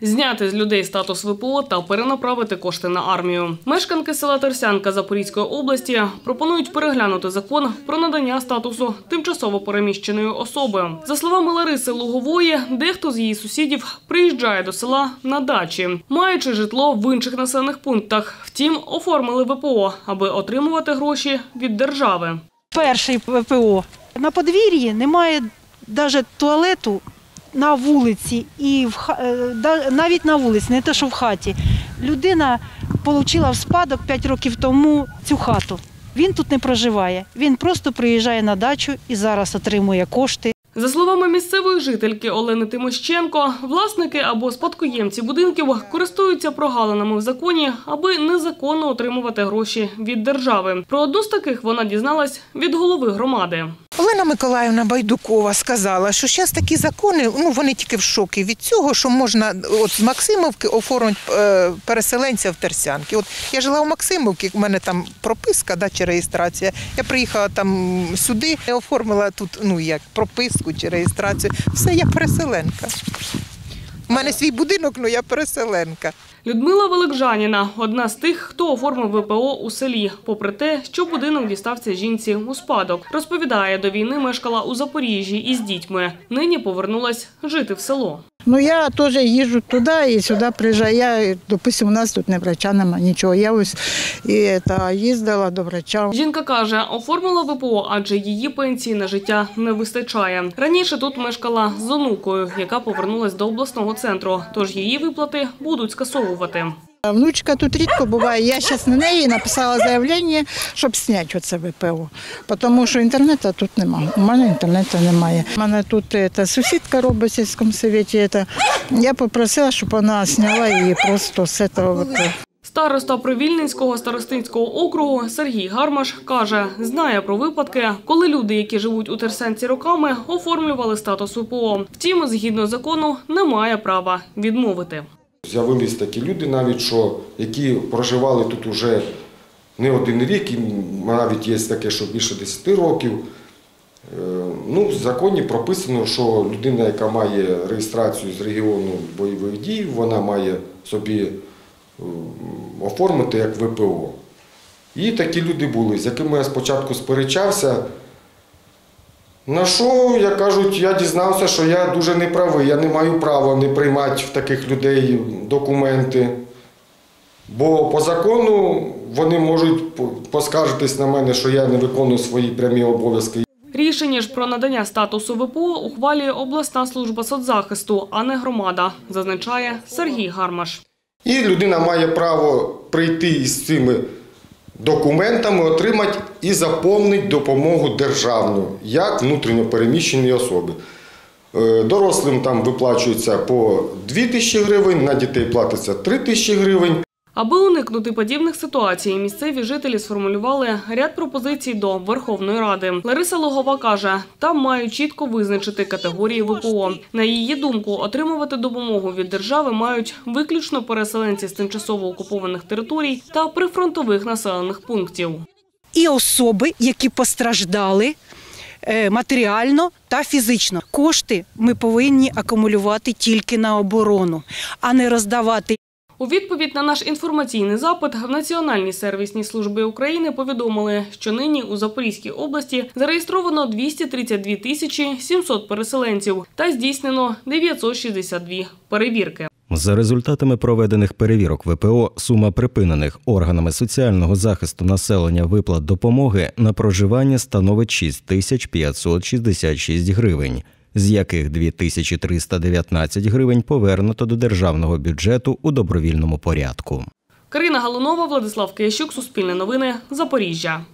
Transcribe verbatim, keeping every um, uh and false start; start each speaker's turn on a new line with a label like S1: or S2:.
S1: зняти з людей статус ве пе о та перенаправити кошти на армію. Мешканки села Терсянка Запорізької області пропонують переглянути закон про надання статусу тимчасово переміщеної особи. За словами Лариси Лугової, дехто з її сусідів приїжджає до села на дачі, маючи житло в інших населених пунктах. Втім, оформили ве пе о, аби отримувати гроші від держави.
S2: Перший ве пе о. На подвір'ї немає навіть туалету на вулиці, і в, навіть на вулиці, не те, що в хаті. Людина отримала в спадок п'ять років тому цю хату. Він тут не проживає, він просто приїжджає на дачу і зараз отримує кошти.
S1: За словами місцевої жительки Олени Тимощенко, власники або спадкоємці будинків користуються прогалинами в законі, аби незаконно отримувати гроші від держави. Про одну з таких вона дізналась від голови громади.
S3: Олена Миколаївна Байдукова сказала, що зараз такі закони, ну вони тільки в шокі від цього, що можна от з Максимовки оформити переселенця в Терсянки. От я жила в Максимовці, у мене там прописка, да, чи реєстрація. Я приїхала там сюди, я оформила тут, ну як, прописку чи реєстрацію. Все, я переселенка. У мене свій будинок, але я переселенка.
S1: Людмила Великжаніна – одна з тих, хто оформив ве пе о у селі, попри те, що будинок дістався жінці у спадок. Розповідає, до війни мешкала у Запоріжжі із дітьми. Нині повернулась жити в село.
S4: Ну, я теж їжджу туди і сюди приїжджаю. Я, допустим, у нас тут не врача немає, нічого. Я ось і, та, їздила до врача.
S1: Жінка каже, оформила ве пе о, адже її пенсії на життя не вистачає. Раніше тут мешкала з онукою, яка повернулась до обласного центру, тож її виплати будуть скасовувати.
S4: Внучка тут рідко буває. Я зараз на неї написала заявлення, щоб зняти це ве пе о. Тому що інтернету тут немає. У мене інтернету немає. У мене тут це, сусідка робить в сільському совєті. Це. Я попросила, щоб вона зняла її просто з цього ве пе о.
S1: Староста Привільненського старостинського округу Сергій Гармаш каже, знає про випадки, коли люди, які живуть у Терсянці роками, оформлювали статус ве пе о. Втім, згідно закону, не має права відмовити.
S5: З'явились такі люди навіть, що, які проживали тут уже не один рік, і навіть є таке, що більше десяти років. Ну, в законі прописано, що людина, яка має реєстрацію з регіону бойових дій, вона має собі оформити як ве пе о. І такі люди були, з якими я спочатку сперечався. На що, як кажуть, я дізнався, що я дуже неправий, я не маю права не приймати в таких людей документи. Бо по закону вони можуть поскаржитись на мене, що я не виконую свої прямі обов'язки.
S1: Рішення ж про надання статусу ве пе о ухвалює обласна служба соцзахисту, а не громада, зазначає Сергій Гармаш.
S5: І людина має право прийти із цими документами, отримати і заповнити допомогу державну, як внутрішньо переміщені особи. Дорослим там виплачується по дві тисячі гривень, на дітей платиться три тисячі гривень.
S1: Аби уникнути подібних ситуацій, місцеві жителі сформулювали ряд пропозицій до Верховної Ради. Лариса Лугова каже, там мають чітко визначити категорії ве пе о. На її думку, отримувати допомогу від держави мають виключно переселенці з тимчасово окупованих територій та прифронтових населених пунктів.
S2: І особи, які постраждали матеріально та фізично. Кошти ми повинні акумулювати тільки на оборону, а не роздавати.
S1: У відповідь на наш інформаційний запит в Національній сервісній службі України повідомили, що нині у Запорізькій області зареєстровано двісті тридцять дві тисячі сімсот переселенців та здійснено дев'ятсот шістдесят дві перевірки.
S6: За результатами проведених перевірок ве пе о, сума припинених органами соціального захисту населення виплат допомоги на проживання становить шість тисяч п'ятсот шістдесят шість гривень, з яких дві тисячі триста дев'ятнадцять гривень повернуто до державного бюджету у добровільному порядку.
S1: Карина Галунова, Владислав Киящук, Суспільне новини, Запоріжжя.